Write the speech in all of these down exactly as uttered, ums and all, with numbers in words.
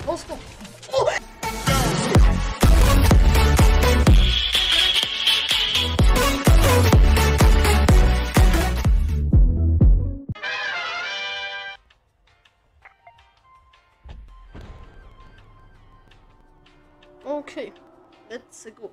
Rauskommen. Oh! Okay, let's go.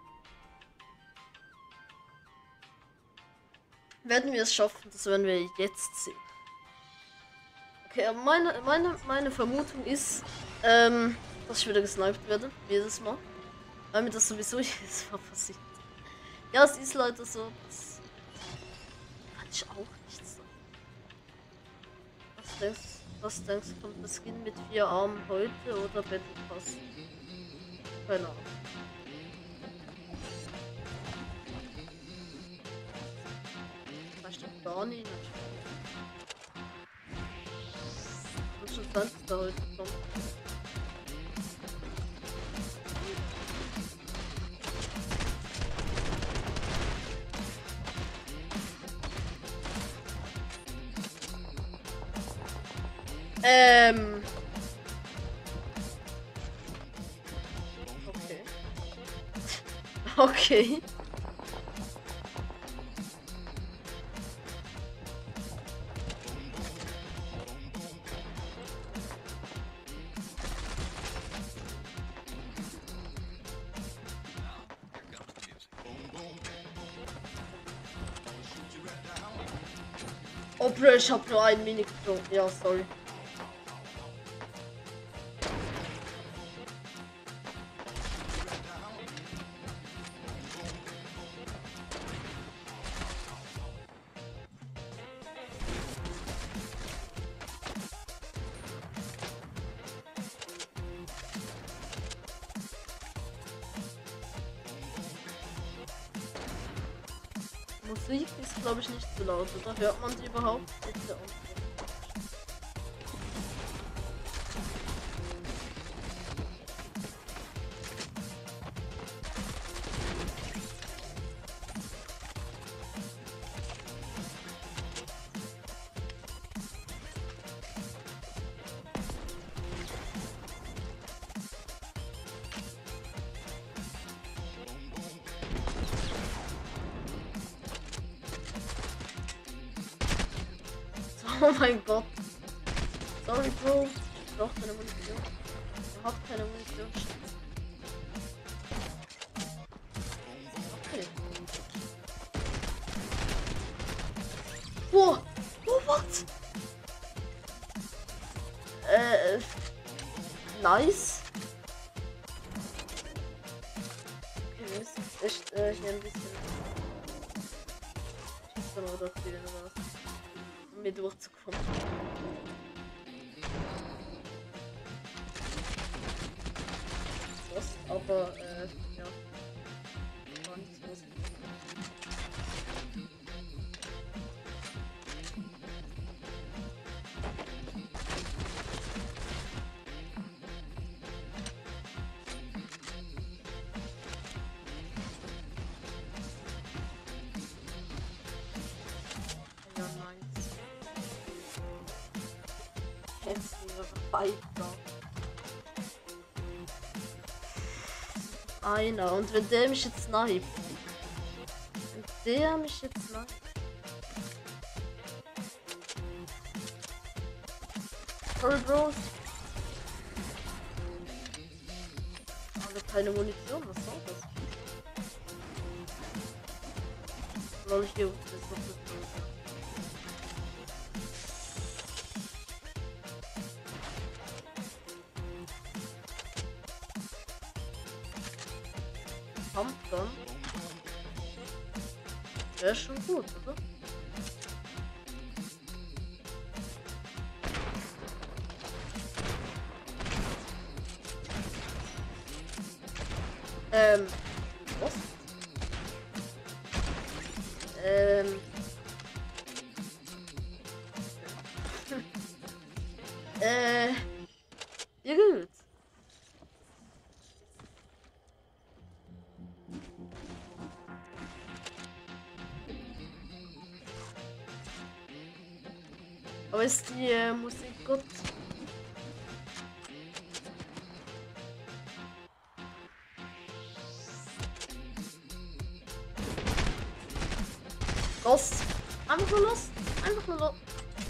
Werden wir es schaffen? Das werden wir jetzt sehen. Okay, aber meine, meine, meine Vermutung ist, ähm, dass ich wieder gesniped werde. Jedes Mal. Weil mir das sowieso jedes Mal passiert. Ja, es ist leider so. Das kann ich auch nicht sagen. Was denkst, was denkst du, kommt das Skin mit vier Armen heute oder Battle Pass? Keine Ahnung. Vielleicht gar nicht. Das ist schon ganz da heute kommt. Ähm. Okay. Okay. Oh, Bro, ich hab nur einen Mini gezogen. Ja, sorry. Musik ist, glaube ich, nicht zu laut, oder? Hört man sie überhaupt? Bitte auch. Oh mein Gott. Sorry, Bro. Ich brauch keine Munition. Ich hab keine Munition. Okay. Wow. Oh, was? Äh. Nice. Okay, wir müssen echt äh, hier ein bisschen. Schießen oder spielen oder was? Um mir durchzukommen. Was? Aber, äh, ja. War nicht los. Ja, nice. Jetzt weiter. Einer. Und wenn der mich jetzt sniped. Wenn der mich jetzt sniped. Sorry, Bros. Also keine Munition, was soll das? Soll ich hier das noch mit? Pumpgun. Wäre schon gut, oder? Ähm. Was? Ähm. äh. Ja, gut. Aber ist die äh, Musik gut? Lost. Einfach nur Lost. Einfach nur Lost.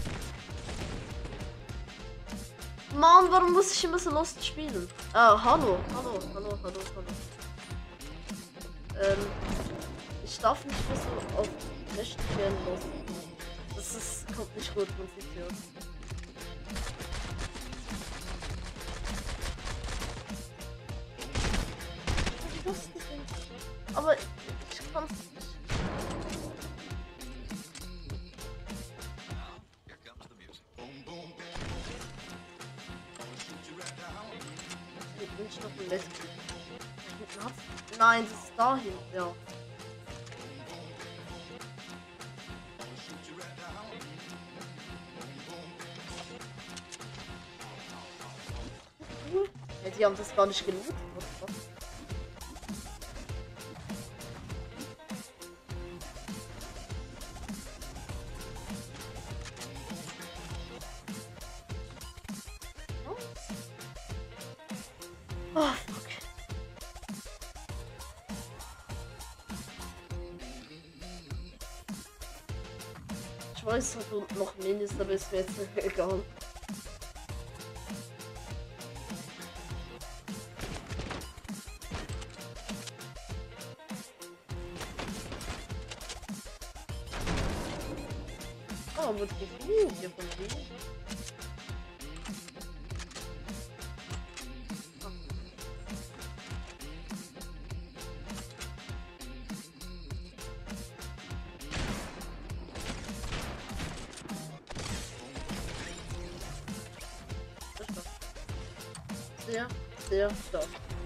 Mann, warum muss ich immer so Lost spielen? Ah, hallo, hallo, hallo, hallo, hallo. Ähm, ich darf nicht mehr so auf möchte gerne Lost. Das ist, kommt nicht gut, man sieht ja. Aber ich kann es nicht. Ich wünsche noch ein Let's Nein, das ist dahin, ja. Ja, die haben das gar nicht gelootet. Oh, fuck. Ich weiß, dass du noch Minis, aber ist mir jetzt egal. Oh, wird gefühlt hier von dir. Sehr, sehr stark.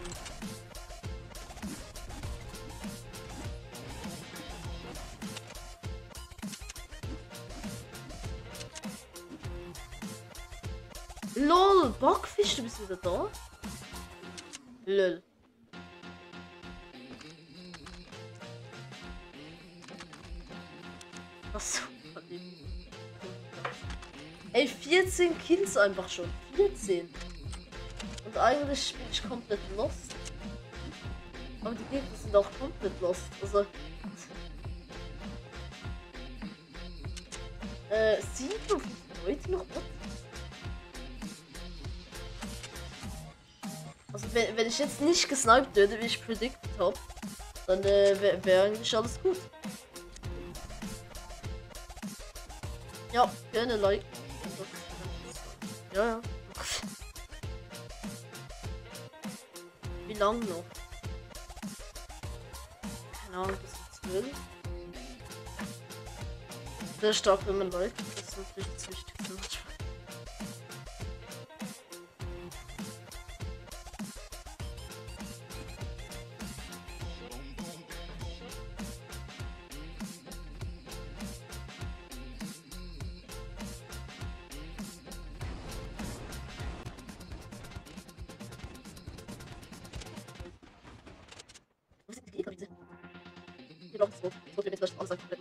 LOL, Backfisch, du bist wieder da? Lol. Achso, ey, vierzehn Kills einfach schon. vierzehn. Und eigentlich bin ich komplett lost. Aber die Gegner sind auch komplett lost. Also. Äh, siebenundfünfzig Leute noch. What? Also, wenn, wenn ich jetzt nicht gesniped würde, wie ich predicted habe, dann äh, wäre wär eigentlich alles gut. Ja, gerne like. Ja, ja. Wie lang noch? Keine Ahnung, bis zu zwölf. Sehr stark, wenn man liked. Das ist natürlich das Wichtigste manchmal. Wo sind die Gegner, bitte? Hier braucht es so. So viel jetzt alles komplett.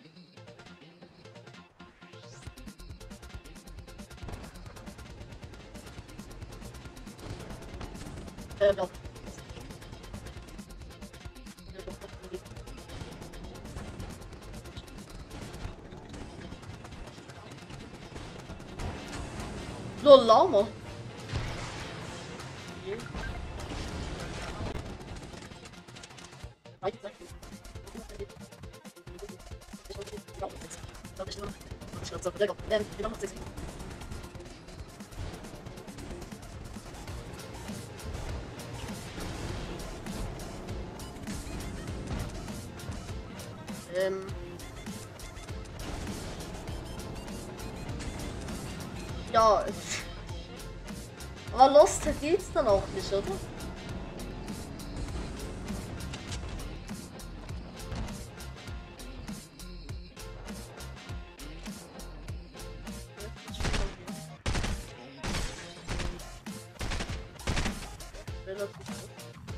Ähm, ja. Lol, Lama. Ähm. Ja, aber Lost geht's dann auch nicht, oder? Relativ gut.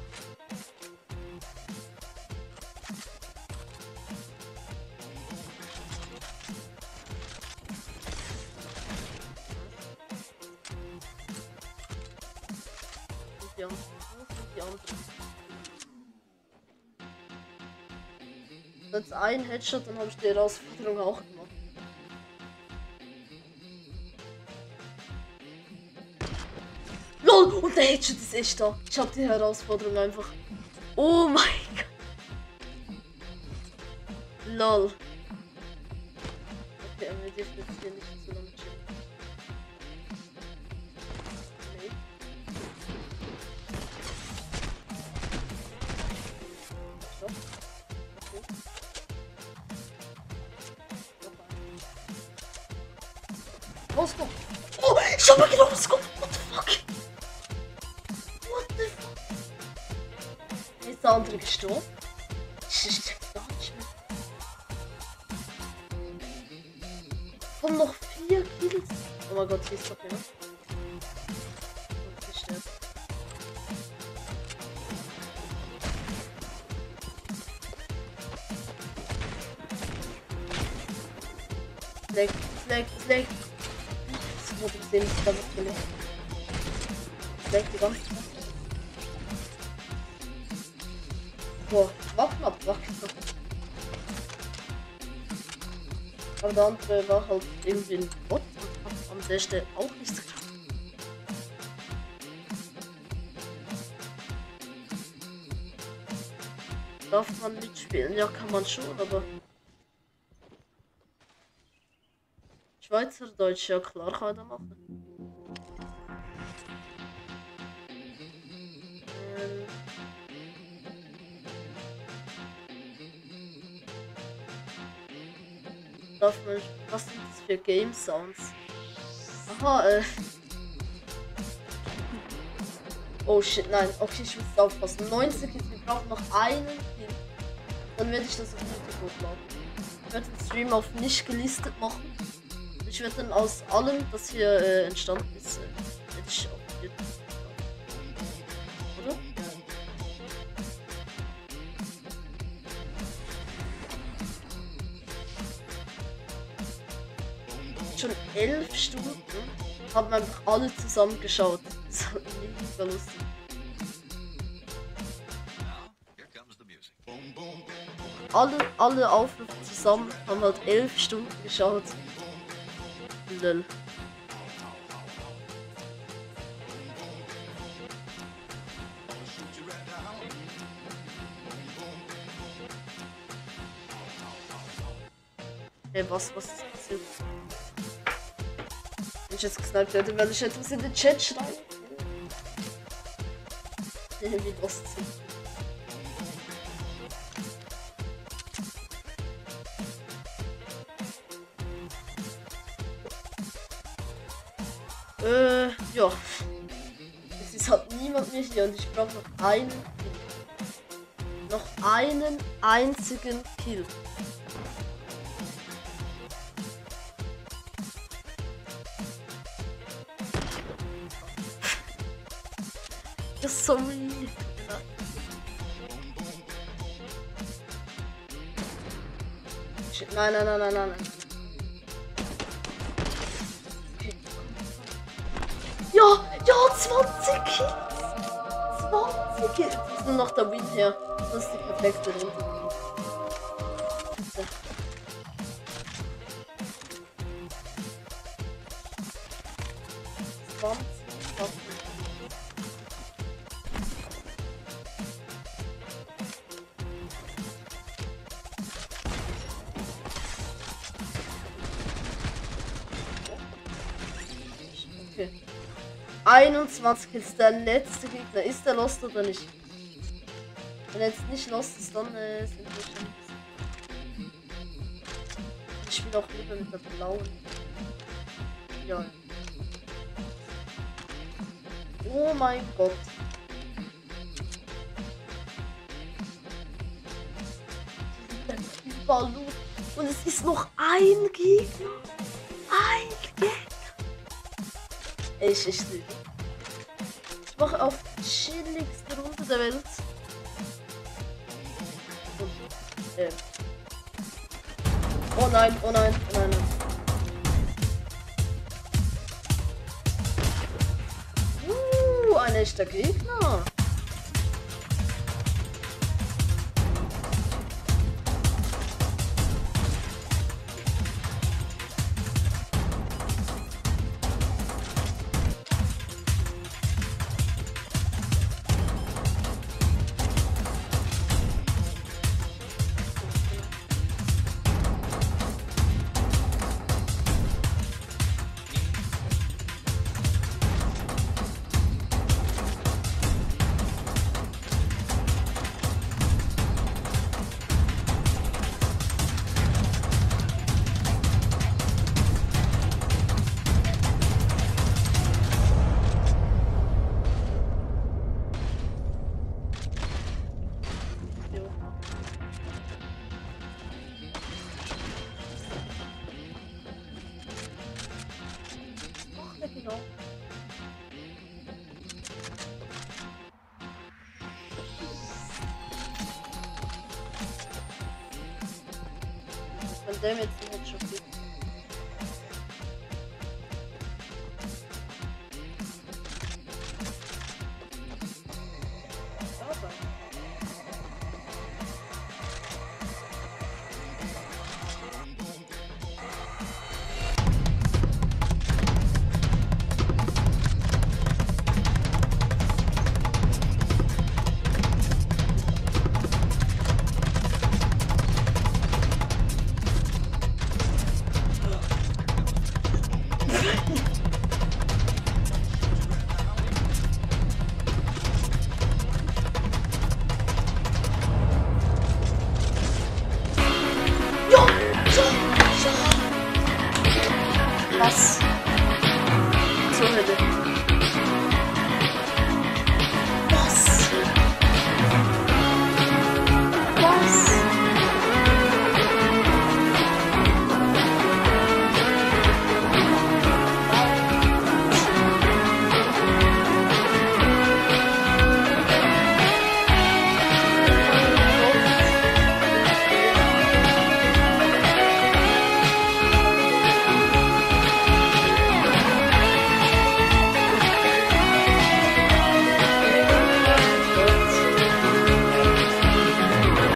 Die anderen. Die anderen. Jetzt ein Headshot, dann habe ich die Herausforderung auch gemacht. LOL! Und der Headshot ist echt da. Ich habe die Herausforderung einfach. Oh mein Gott. LOL. Okay, wir dürfen jetzt hier nicht so lange chillen. Nee. Stopp. Okay. Rauskomm! Oh, ich hab mal genau rausgekommen! What the fuck? What the fuck? Ist der andere gestorben? Ich check's gar nicht mehr. Kommen noch vier Kills. Oh mein Gott, hier ist doch jemand. Ich sterbe. Fleck, Fleck, Fleck. Das wurde gesehen, ich glaube, ich bin Fleck, die ganze Zeit. Boah, wach ab, wach ab. Aber der andere war halt irgendwie ein Bot und hat an der Stelle auch nichts geklappt. Darf man mitspielen? Ja, kann man schon, aber... Schweizerdeutsch, ja klar, kann ich das machen. Ähm... Darf man... Was sind das für Game Sounds? Aha, äh... Oh shit, nein. Okay, ich muss aufpassen. neunzig ist, wir brauchen noch einen Kill. Dann werde ich das auf YouTube hochladen. Ich werde den Stream auf nicht gelistet machen. Ich werde dann aus allem, das hier äh, entstanden ist, äh, werde ich auf YouTube hochladen. Oder? Schon elf Stunden haben einfach alle zusammen geschaut. Das ist mega lustig. Alle, alle Aufrufe zusammen haben halt elf Stunden geschaut. Lol. Hey, was, was ist passiert? Wenn ich jetzt gesniped hätte, werde ich etwas in den Chat schreiben. Wie lost sind. Äh, ja. Es ist halt niemand mehr hier und ich brauche noch einen Kill. Noch einen einzigen Kill. Das sorry. Shit, nein, nein, nein, nein, nein. Ja, ja, zwanzig Kills. zwanzig Kills. Das ist nur noch der Win her. Das ist die perfekte Runde. Bitte. zwanzig. Okay. einundzwanzig ist der letzte Gegner. Ist der lost oder nicht? Wenn er jetzt nicht lost ist, dann äh, sind wir schon. Ich spiele auch lieber mit der blauen. Ja. Oh mein Gott. Überall Loot. Und es ist noch ein Gegner. Ein Gegner. Ich, ich liebe. Ich mache auf die chilligste Runde der Welt. Und, äh. Oh nein, oh nein, oh nein, nein. Uh, ein echter Gegner. von dem jetzt einen Headshot gibt. Aber. Was? So hätte.